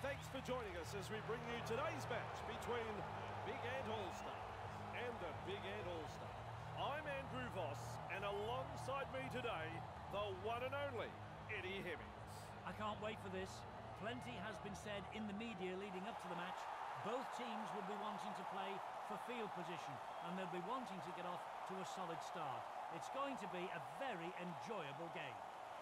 Thanks for joining us as we bring you today's match between Big Ant All-Stars and the Big Ant All-Stars. I'm Andrew Voss, and alongside me today, the one and only Eddie Hemmings. I can't wait for this. Plenty has been said in the media leading up to the match. Both teams will be wanting to play for field position, and they'll be wanting to get off to a solid start. It's going to be a very enjoyable game.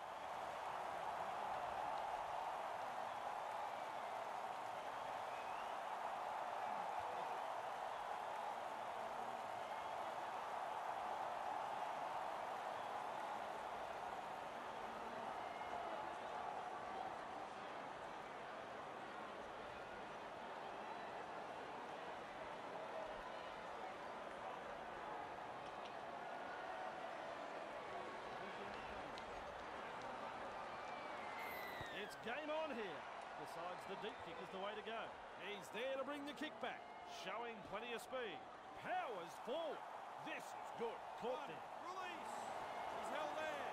It's game on here. Decides the deep kick is the way to go. He's there to bring the kick back, showing plenty of speed. Powers forward. This is good. Caught there. Release. He's held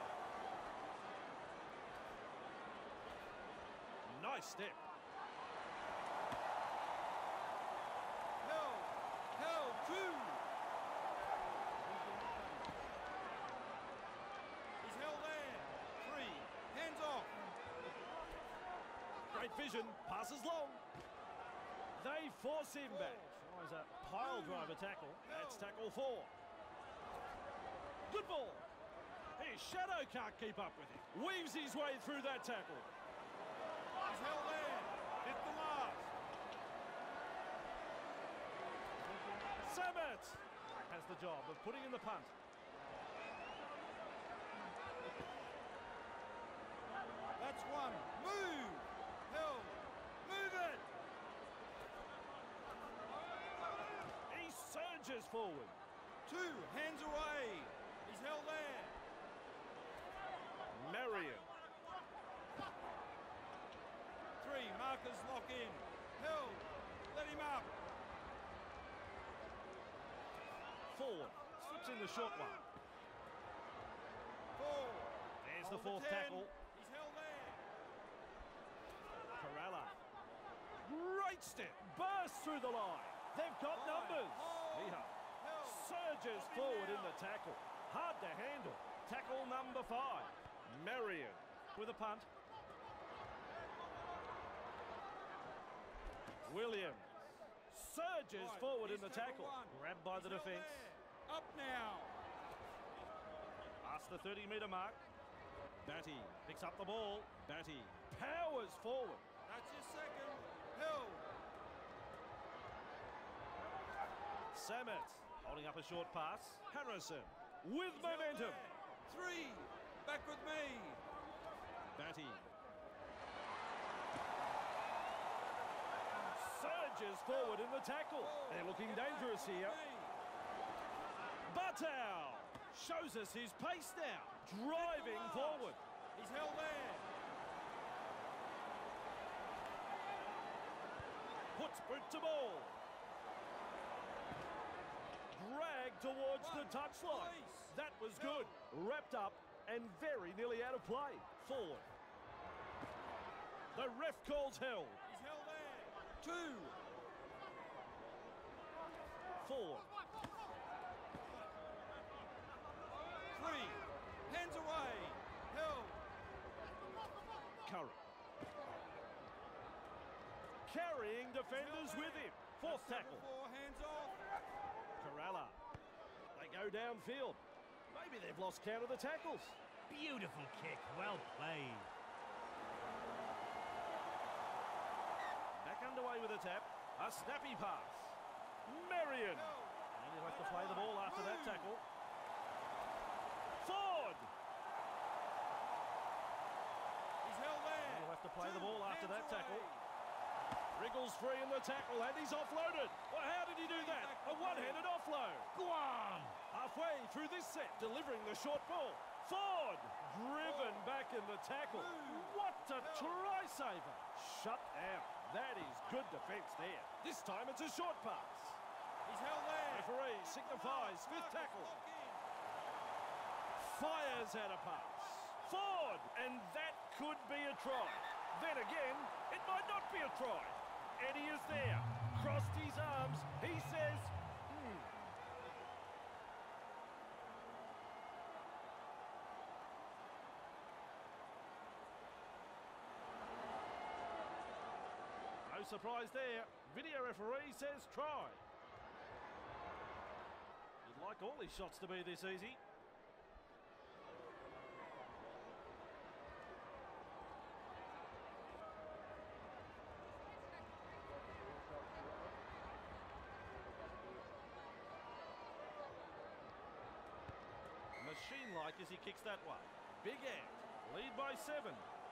there. Nice step. Held. Two. He's held there. Three. Hands off. Great vision, passes long. They force him back. Tries a pile driver tackle. That's tackle 4. Good ball. His shadow can't keep up with him. Weaves his way through that tackle. He's held there. Hit the last. Samet has the job of putting in the punt. That's one. Move. Held. Move it. He surges forward. 2. Hands away. He's held there. Marion. 3. Markers lock in. Held. Let him up. Forward. Slips in the short one. 4. There's the Hold fourth 10. tackle. He's held there. Corella. Great step. Bursts through the line. They've got numbers. Held. Surges forward in the tackle. Hard to handle. Tackle number 5. Marion with a punt. Williams surges forward in the tackle. Grabbed by the defence. Up now. Past the 30-metre mark. Batty picks up the ball. Batty powers forward. That's his second. Held. Samet holding up a short pass. Harrison with momentum. 3. Back with me. Batty surges forward in the tackle. They're looking dangerous here. Batow shows us his pace now. Driving forward. He's held there. Puts boot to ball. Dragged towards the touchline. That was good. Wrapped up and very nearly out of play. Forward. The ref calls held. He's held there. 2. Forward. 3. Hands away. Held. Curry. Carrying defenders with him. Fourth tackle. 4. Hands off. Corella. They go downfield. Maybe they've lost count of the tackles. Beautiful kick, well played. Back underway with a tap. A snappy pass. Marion. And he'll have to play the ball after that tackle. Ford. He's held there. He'll have to play the ball after that tackle. Wriggles free in the tackle and he's offloaded. Well, how did he do that? A one-handed offload. Guam! Halfway through this set, delivering the short ball. Ford driven back in the tackle. What a try saver. Shut down. That is good defence there. This time it's a short pass. He's held there. Referee signifies fifth tackle. Fires out a pass. Ford, and that could be a try. Then again, it might not be a try. Eddie is there. Crossed his arms. He says, No surprise there. Video referee says try. You'd like all his shots to be this easy. Machine-like as he kicks that one. Big Ant, lead by 7.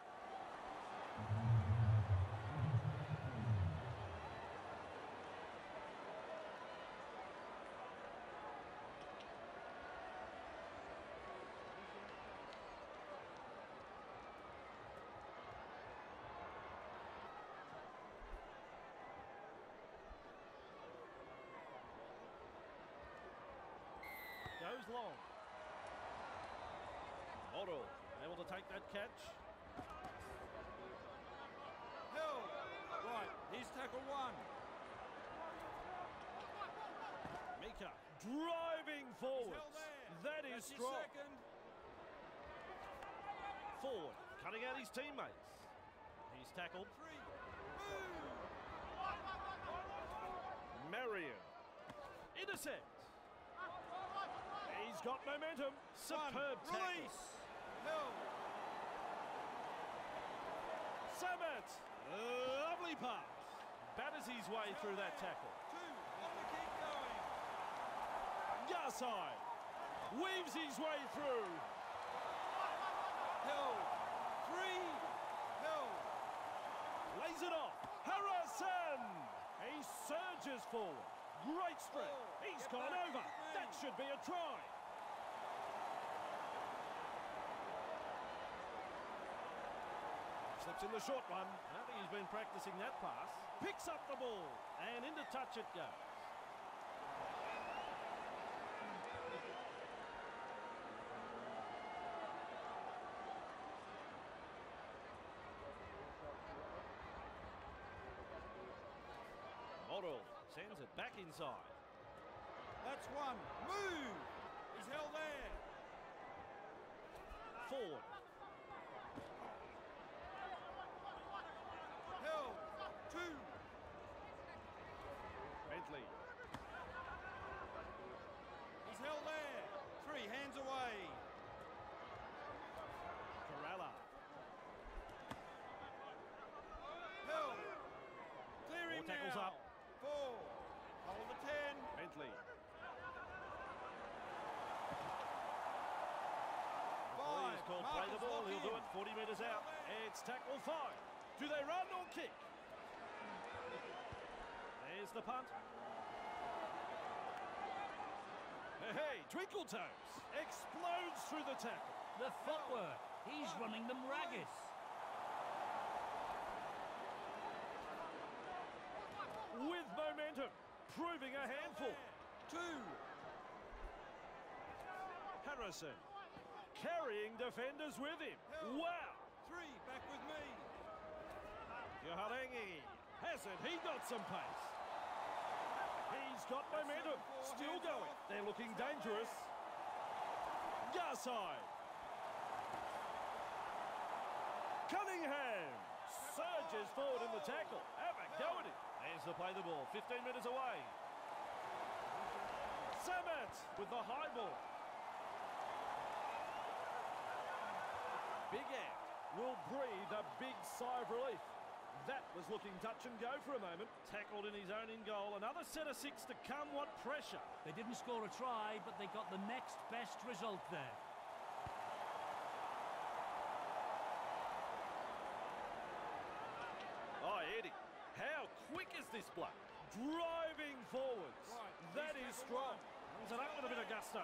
Goes long. Otto able to take that catch. Hill. Right, here's tackle 1. Mika driving forward. That is That's his strong. second. Forward, cutting out his teammates. He's tackled. 3. Move. Marion. Intercept. He's got momentum. Superb tackle. Release. Hill. Samet. Lovely pass. Batters his way through that tackle. 2. On the keep going. Garside. Weaves his way through. Hill. 3. Hill. Lays it off. Harrison. He surges forward. Great strength. He's gone over. That should be a try. Slips in the short one. I don't think he's been practicing that pass. Picks up the ball. And into touch it goes. Otto sends it back inside. That's 1. Move. He's held there. Forward. Hill. 2. Bentley. He's held there. 3. Hands away. Corella. Hill. Clear him 4 tackles now. up. 4. Hold the 10. Bentley. 5. He's called play the ball. He'll do it 40 metres out. It's tackle 5. Do they run or kick? There's the punt. Hey, Twinkle Toes explodes through the tackle. The footwork. He's running them ragged. With momentum, proving a handful. 2. Harrison carrying defenders with him. Wow. 3. Back with me. Yoharangi. Hasn't he got some pace? He's got momentum. Still going. They're looking dangerous. Garside. Cunningham surges forward in the tackle. Have a go at it. There's the play the ball. 15 metres away. Samet with the high ball. Big Ant will breathe a big sigh of relief. That was looking touch and go for a moment. Tackled in his own in goal. Another set of 6 to come. What pressure. They didn't score a try, but they got the next best result there. Oh, Eddie, how quick is this bloke? Driving forwards. That is strong. Comes it up with a bit of gusto.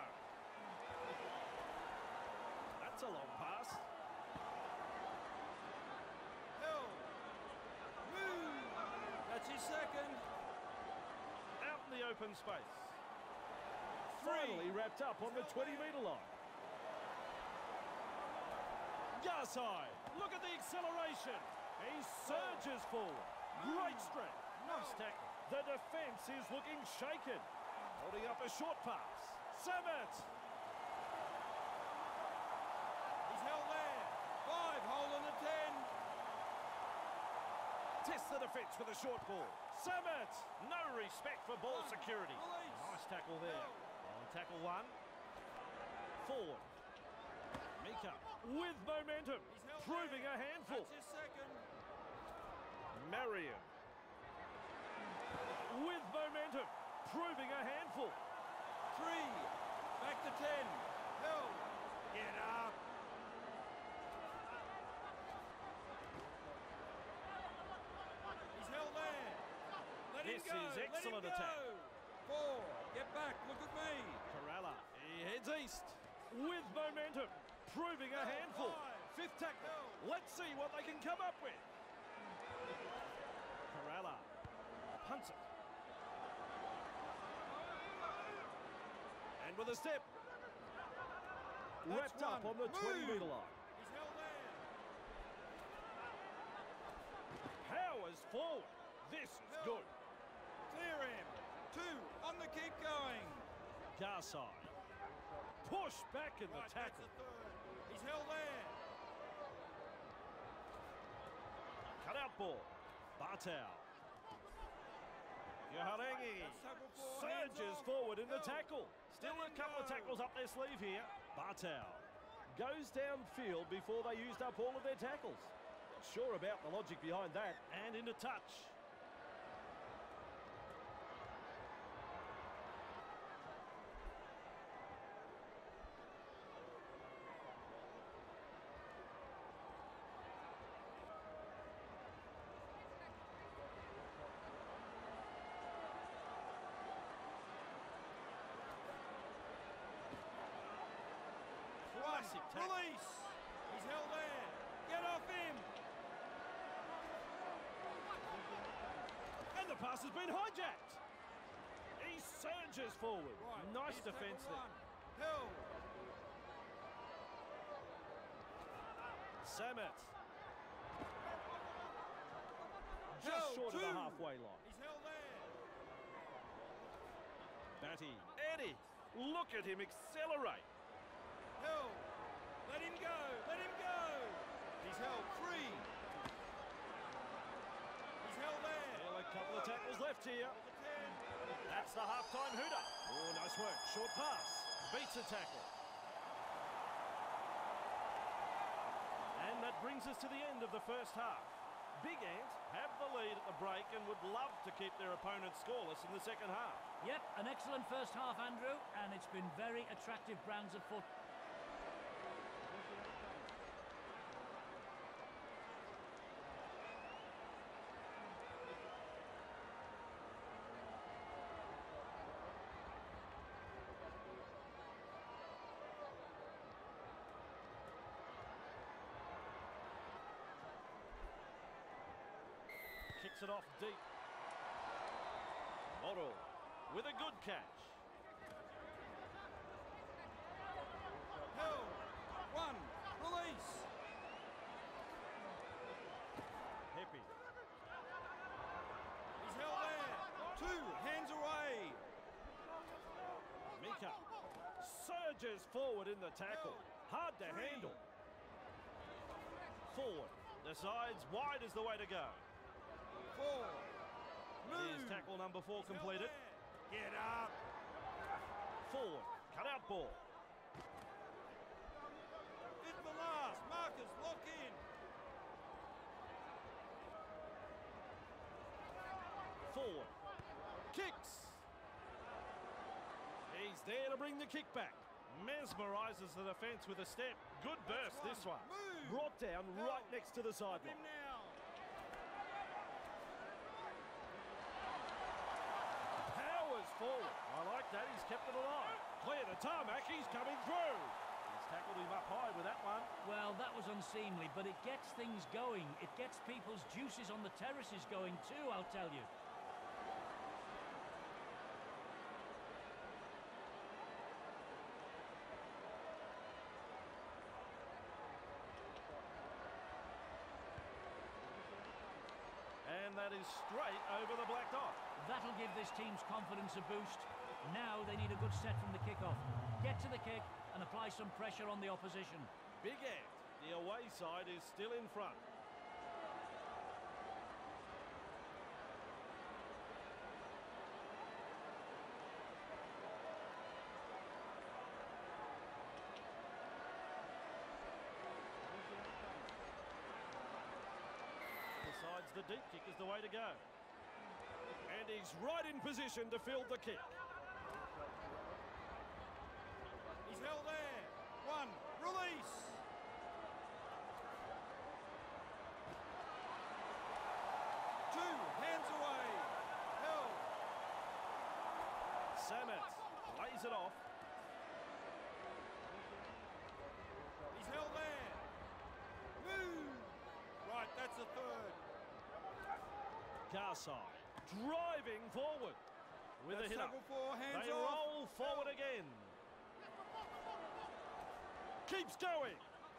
That's a long pass. Hill. Move. That's his second. Out in the open space. Finally wrapped up on the 20-metre line. Garside. Look at the acceleration. He surges forward. Great strength. Nice tackle. The defence is looking shaken. Holding up a short pass. Samet. He's held there. 5, hole in the 10. Test the defence with a short ball. Samet. No respect for ball security. Release. Nice tackle there. On tackle 1. Forward. Mika with momentum. Proving a handful. That's his second. Marion. With momentum. Proving a handful. 3. Back to 10. Held. Get up. He's held there. Let This him go. is excellent Let him attack. go. 4. Get back. Look at me. Corella. He heads east. With momentum. Proving a handful. 5th tackle. Let's see what they can come up with. Corella. Punts it. And with a step. Wrapped up on the 20-metre line. He's held there. Powers forward. This is good. Clear him. 2. On the keep going. Garside. Push back in the Right, tackle. that's the 3rd. He's held there. Cut out ball. Bartow. Yoharangi That's tackle 4. surges Hands off. forward in the Held. tackle. Still Let a him couple of go. tackles up their sleeve here. Bartow goes downfield before they used up all of their tackles. Not sure about the logic behind that. And into touch. Classic tackle. Release. He's held there. Get off him. And the pass has been hijacked. He surges forward. Right. Nice here's defence tackle there. 1. Held. Samet. Just Held. short of the 2. halfway line. He's held there. Batty. Eddie. Look at him accelerate. Held. Let him go. Let him go. He's held. 3. He's held there. Still a couple of tackles left here. The 10. That's the half-time hooter. Oh, nice work. Short pass. Beats a tackle. And that brings us to the end of the first half. Big Ant have the lead at the break and would love to keep their opponents scoreless in the second half. Yep, an excellent first half, Andrew, and it's been very attractive brands of football. Kicks it off deep. Model with a good catch. Held. 1. Release. Heppy. He's held there. 2. Hands away. Mika surges forward in the tackle. Hard to handle. Forward. Decides wide is the way to go. 4. Here's Move. tackle number 4 He's held completed. there. Get up. Forward. Cut out ball. Hit the last. Marcus, lock in. Forward. Kicks. He's there to bring the kick back. Mesmerises the defence with a step. Good burst this one. Move. Brought down right next to the Stop sideline. him now. Powers forward. I like that. He's kept it alive. Clear the tarmac. He's coming through. He's tackled him up high with that one. Well, that was unseemly, but it gets things going. It gets people's juices on the terraces going too, I'll tell you. is straight over the black dot. That'll give this team's confidence a boost. Now they need a good set from the kickoff. Get to the kick and apply some pressure on the opposition. Big Ant, the away side is still in front. Decides the deep kick is the way to go. And he's right in position to field the kick. He's held there. One, release. Two, hands away. Held. Samet lays it off. He's held there. Move. Right, that's a third. Garside driving forward with a That's hit up. tackle four, hands They off. roll forward again. Keeps going.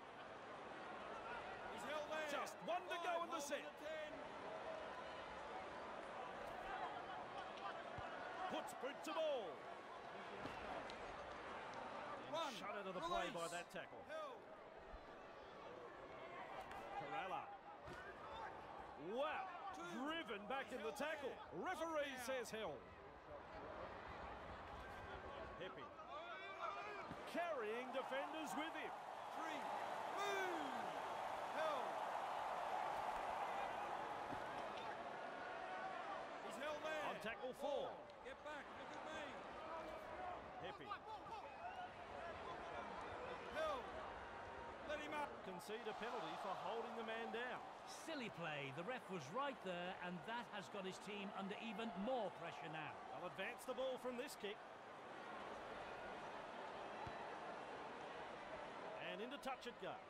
He's held there. Just one to go in the set. Puts boot to ball. One, Shut out of the play by release. that tackle. Held. Corella. Wow. Driven back in the tackle. Referee says held. Hippie. Carrying defenders with him. Three, move. Held. He's held there. On tackle four. Get back, look at me. Hippie. Held. Let him up. Concede a penalty for holding the man down. Silly play. The ref was right there, and that has got his team under even more pressure now. They'll advance the ball from this kick. And into touch it goes.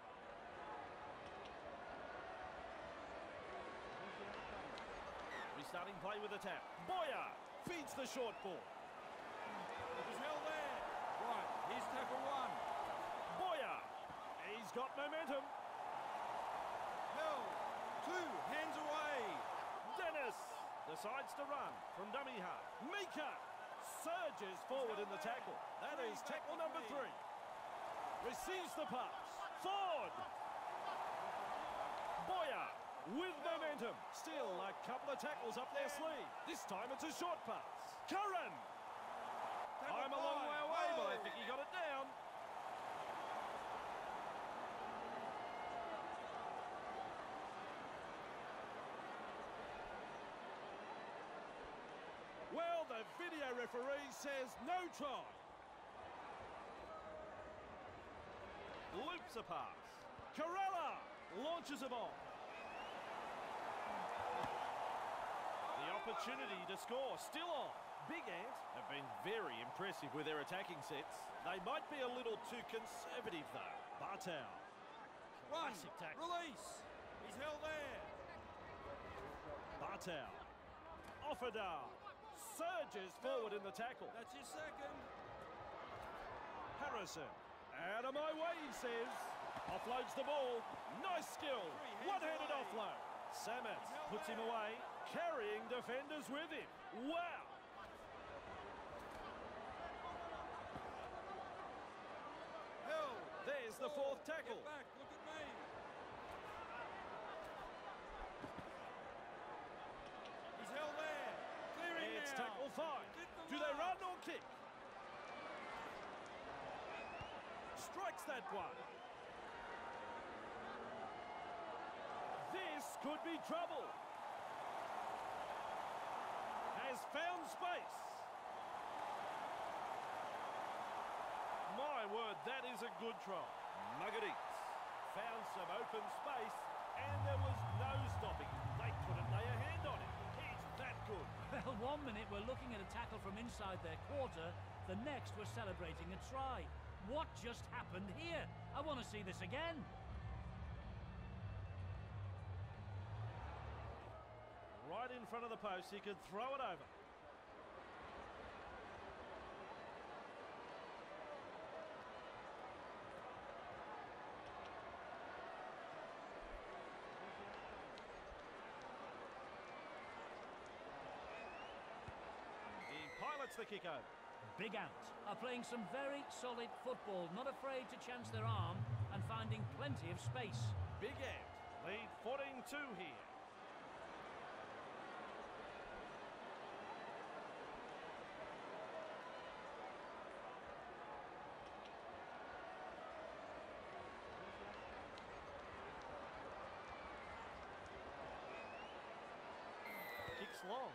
Restarting play with a tap. Boyer feeds the short ball. He's held there. Right, here's tackle one. Boyer, he's got momentum. Held. Two, hands away. Dennis decides to run from dummy half. Mika surges forward in the tackle. That is tackle number 3. Receives the pass. Ford. Boyer with momentum. Still a couple of tackles up their sleeve. This time it's a short pass. Curran. I'm a long way away, but I think he got it down. Well, the video referee says no try. Loops a pass. Corella launches a ball. The opportunity to score still on. Big Ant have been very impressive with their attacking sets. They might be a little too conservative though. Bartow. One, Classic tackle. release. He's held there. Bartow. Offerdar surges forward in the tackle. That's your second. Harrison. Out of my way, he says. Offloads the ball. Nice skill. One-handed offload. Samet puts him away, carrying defenders with him. Wow. Held. There's the fourth tackle. Get back, look at me. He's held there. Clearing It's now. tackle 5. Get the Do they mark. run or kick? Strikes that one. This could be trouble. Has found space. My word, that is a good try. Nuggets found some open space and there was no stopping. They couldn't lay a hand on it. He's that good. Well, 1 minute we're looking at a tackle from inside their quarter, the next we're celebrating a try. What just happened here? I want to see this again. Right in front of the post, he could throw it over. Floats the kick over. Big Ant are playing some very solid football, not afraid to chance their arm and finding plenty of space. Big Ant lead 14-2 here. Kicks long.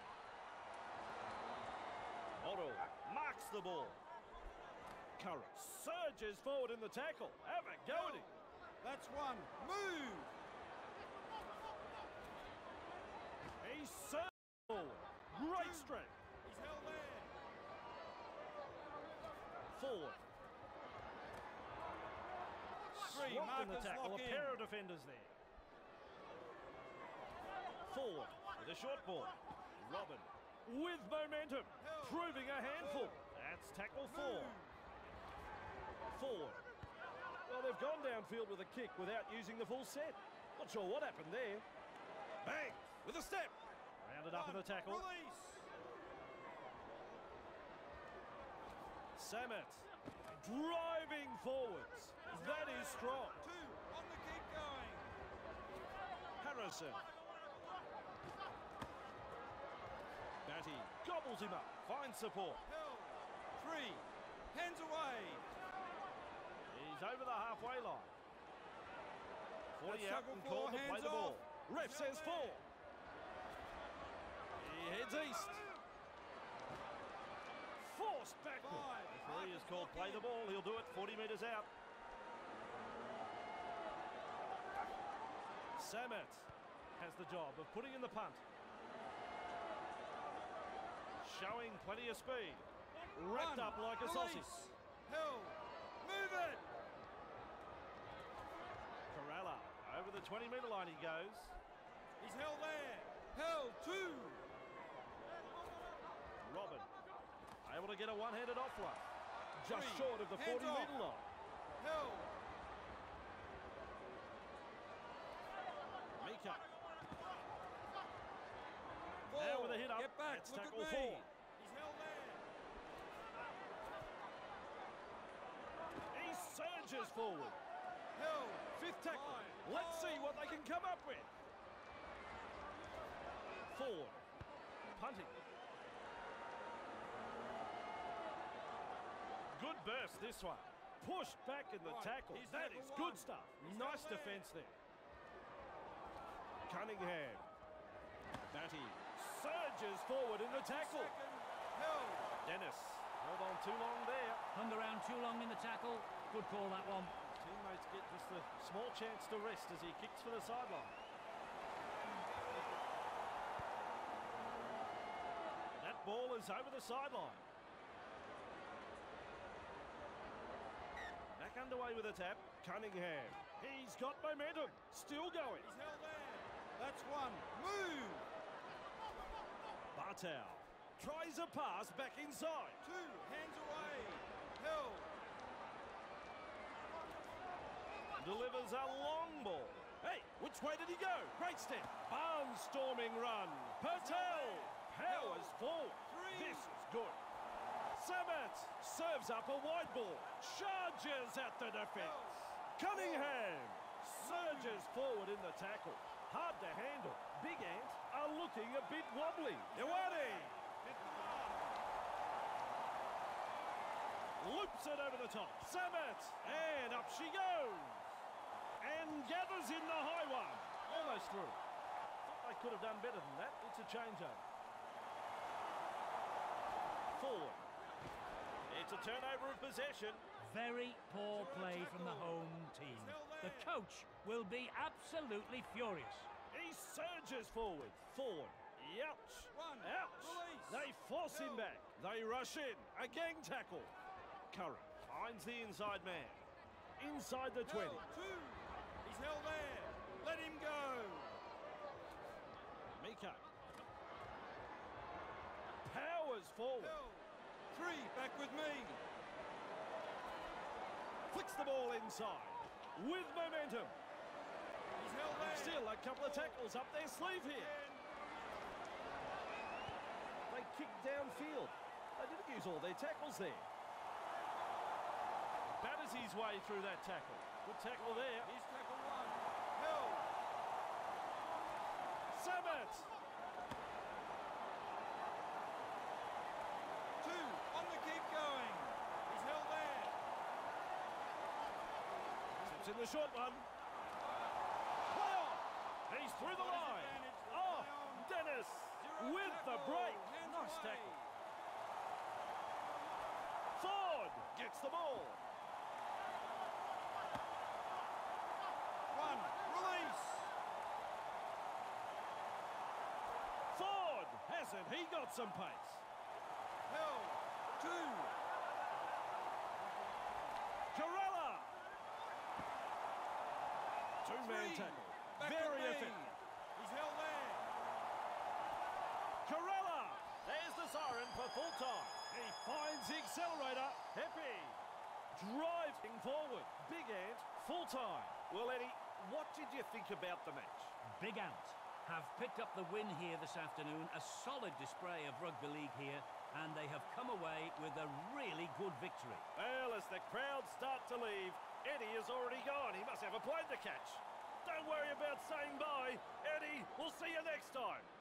Otto marks the ball. Curran surges forward in the tackle. Have a go at him. That's one. Move! He surges forward. Great strength. He's held there. Forward. Three, Swamped in the markers tackle. lock A in. pair of defenders there. Forward with a short ball. Robin with momentum, proving a handful. That's tackle 4. Forward. Well, they've gone downfield with a kick without using the full set. Not sure what happened there. Bang! With a step. Rounded up in the tackle. Release. Samet driving forwards. That is strong. 2 on the kick going. Harrison. Batty gobbles him up. Finds support. Held. 3. Hands away. He's over the halfway line. 40 That's out tackle and 4, called to play hands the ball. off. Ref He's says held 4. He heads east. Forced backward. 5. Referee is called play the ball. He'll do it 40 metres out. Samet has the job of putting in the punt. Showing plenty of speed. Wrapped up like a sausage. Held. Move it. Corella over the 20-metre line he goes. He's held there. Held. 2. Robin able to get a one-handed offload. Just 3. short of the Hands 40-metre off. line. Held. Mika. 4. Now with a hit up. Get back. That's Look at tackle me. 4. He's held there. He surges forward. Held. 5th tackle. 5. Let's see what they can come up with. Forward. Punting. Good burst this one. Pushed back in the Right, tackle. he's That tackle is good 1. stuff. He's Nice held there. defence there. Cunningham. Batty surges forward in the tackle. 2nd. Held. Dennis held on too long there. Hung around too long in the tackle. Good call, that one. Teammates get just a small chance to rest as he kicks for the sideline. That ball is over the sideline. Back underway with a tap. Cunningham. He's got momentum. Still going. He's held there. That's 1. Move. Bartow tries a pass back inside. 2. Hands away. Held. Delivers a long ball. Hey, which way did he go? Great step. Barnstorming run. Patel powers forward. 3. This is good. Samet serves up a wide ball. Charges at the defence. Cunningham surges forward in the tackle. Hard to handle. Big Ant are looking a bit wobbly. Iwadi loops it over the top. Samet, and up she goes. And gathers in the high one. Almost through. Thought they could have done better than that. It's a changeover. Forward. It's a turnover of possession. Very poor play from the home team. The coach will be absolutely furious. He surges forward. Forward. Ouch. 1. Ouch. Release. They force him back. They rush in. A gang tackle. Curran finds the inside man. Inside the 20. Held. 2. He's held there. Let him go. Mika. Powers forward. Held. 3. Back with me. Flicks the ball inside. With momentum. He's held there. Still a couple of tackles up their sleeve here. Again. They kick downfield. They didn't use all their tackles there. Batters his way through that tackle. Good tackle there. Here's tackle one. Hill. Summit! Two. On the keep going. He's held there. Steps in the short one. Play on! He's through the line. Oh, Dennis with the break. Nice tackle. Ford gets the ball. One. Release. Ford hasn't he got some pace? Hill. Two. Corella. Two-man Three. tackle. Back Very to me. effective. He's held there. Corella. There's the siren for full time. He finds the accelerator. Happy. Driving forward. Big Ant, full time. Well, Eddie, what did you think about the match? Big Ant have picked up the win here this afternoon. A solid display of rugby league here, and they have come away with a really good victory. Well, as the crowd start to leave, Eddie is already gone. He must have a plane to catch. Don't worry about saying bye. Eddie, we'll see you next time.